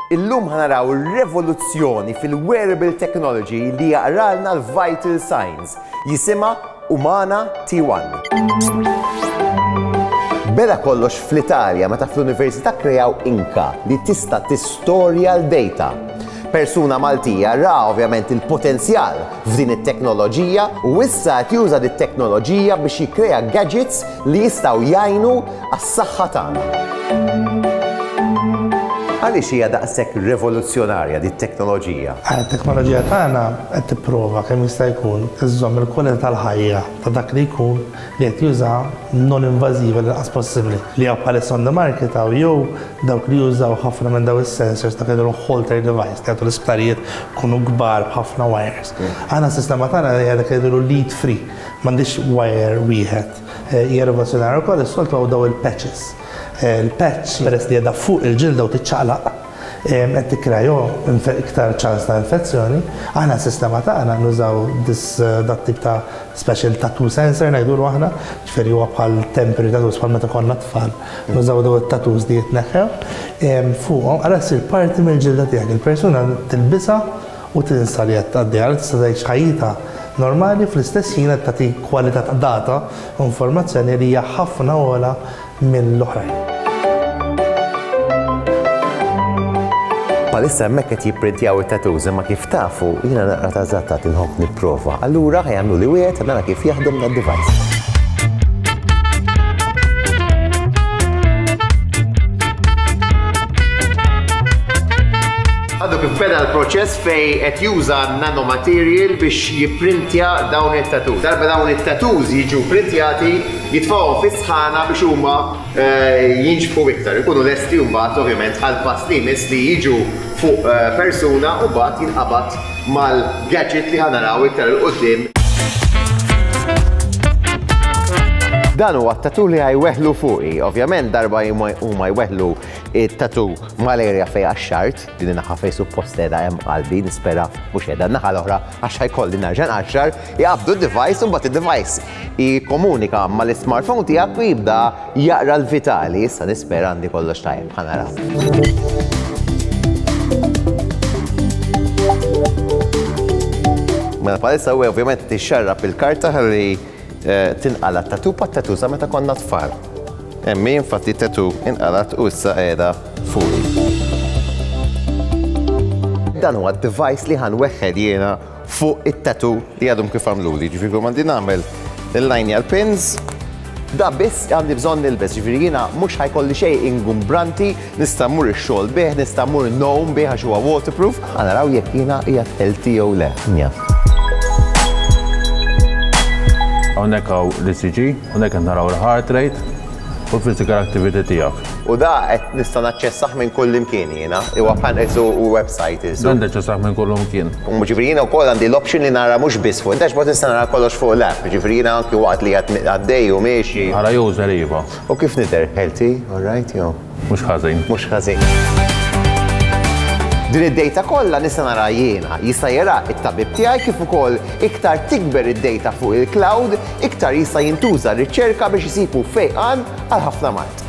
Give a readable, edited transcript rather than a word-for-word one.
Illum ħanaraw revoluzzjoni fil-wearable technology li jaqralna l-vital signs, jisima Umana T1. Beda kollox fl-Italja meta fl-Università kreaw Inka li tista' tistorja l-data. Persuna Maltija ra ovvjament il-potenzjal f'din it-teknoloġija u issa qed juża dit-teknoloġija biex jikkrea gadgets li jistgħu jgħinu għas-saħħa tagħna. Għaliex hija daqshekk rivoluzzjonarja dit-teknoloġija? It-teknoloġija tagħna qed tipprova kemm jista' jkun iżżomm il-kwalità tal-ħajja ta' dak li jkun li qed juża non-invażiva l-inqas possibbli li hawn bħalissa on the market jew dawk li jużaw ħafna minn daw is-sensors ta' kedhom holter device li għatu l-isptarijiet kunu kbar b'ħafna wires. Aħna s-sistema tagħna hija dak li lead free, m'għandix wire wieħed. Hija rivoluzzjonarja wkoll is-soltu daw il-patches. Il-patch peress li għedha fuq il-ġilda u tiċċaqlaq qed tikkrew iktar ċans ta' infezzjoni. Aħna s-sistema tagħna nużaw dat tip ta' special tattoo sensor ngħidulu aħna, ġifieri huwa bħal temporary tattoos bħal meta konna tfal. Nużaw daw it-tattoos li jitneħħew fuqhom ara ssir parti mill-ġilda tiegħek. Il-persuna tilbisha u tinsa li qed tgħaddiha tista' tgħix ħajjitha normali fl-istess ħin qed tagħti kwalità ta' data u informazzjoni li hija ħafna ogħla mill-oħrajn. Palissa hemmhekk qed jipprintjaw it-tattoos imma kif tafu jiena naqra ta' żattat inħobb nipprova. Allura ħajamlu li wieħed nara kif jaħdem tad-device. Għadu kif beda l-proċess fej qed juża nanomaterial biex jipprintja dawn it-tattoos. Darba dawn it-tattoos jiġu printjati jitfgħu fis-sħana biex huma jinġfu iktar. Ikunu lesti mbagħad ovvjament ħall-pass li jmiss li jiġu fuq persuna u mbagħad jinqabad mal-gadget li ħanaraw iktar il-qudiem. Dan huwa t-tattoo li ħajweħlu fuqi. Ovvjament darba huma jweħlu it-tattoo mal-area fejn għax-xart, din in-naħa fejn suppost qiegħda hemm qalbi, nispera mhux qiegħda n-naħa l-oħra għax ħajkolli nerġa' nqaxxar, jaqbdu d-device u mbagħad id-device jikkomunika mal-smartphone tiegħek u jibda jaqra l-vitali. Issa nispera għandi kollox tajjeb ħanara. Mela bħalissa huwa ovvjament tixxarrab il-karta ħalli tinqala t-tattoo pat-tattoo sa meta konna tfal. Emmi infatti t-tattoo inqalat u issa qiegħda fuqi. Dan huwa d-device li ħanweħħed jiena fuq it-tattoo li għadhom kif għamluli. Ġifieri m'għandi nagħmel il-lineal pins. Da biss għandi bżonn nilbes, ġifieri jiena mhux ħajkolli xejn ingumbranti, nista' mmur ix-xogħol bih, nista' mmur n-nawm bih għax huwa waterproof, naraw jekk jiena qiegħed healthy jew le. Hawnhekk hawn l-ECG, hawnhekk qed naraw il-heart rate u l-physical activity tiegħek. U da qed nista' naċċessaħ minn kull imkien jiena, huwa panels u website isu. Dan naċċessaħ minn kull imkien. Ġifieri jiena wkoll għandi l-option li nara mhux biss fuq, intax bad nista' nara kollox fuq l-app, ġifieri jiena anki waqt li qed għaddej u miexi. Ara user iva. U kif nidher? Healthy, all right, jew? Mhux ħażin. Mhux ħażin. Din id-data kollha nista' nara jiena, jista' jara it-tabib tiegħi kif ukoll iktar tikber id-data fuq il-cloud, iktar jista' jintuża r-riċerka biex isibu fejqan għal ħafna mart.